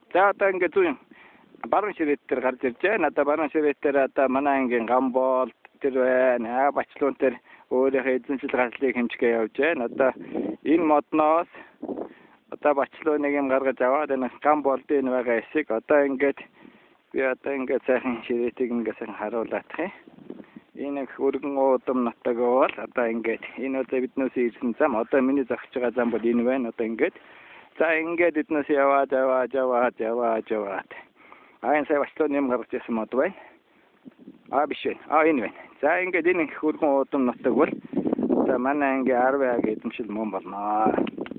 За одоо ингээд зүүн баруун ширээ дээр гарч ирж байна. Одоо баруун ширээ дээр одоо манай ангийн гамбол тэр байна. Бачлуун тэр өөрийнхөө эзэмшил гаслыг хэмжгээ явж байна. Одоо энэ модноос одоо бачлууныг юм гаргаж аваад энэ гамболд энэ байгаа эсийг одоо ингээд би одоо ингээд сайхан ширээтийг ингээд сайхан харуулах юм. Энэ хөргөн удам нутаг бол одоо ингээд энэ одоо биднээс ирсэн зам одоо миний зогсож байгаа зам бол энэ байна. Одоо ингээд за ингээд эднээс яваад. Энэ сая бачлуун юм гаргаж ирсэн мод байна. Биш байна. Энэ байна. За ингээд энэ хөргөн удам нутаг бол одоо манай ангийн 10 эзэмшил мөн болно.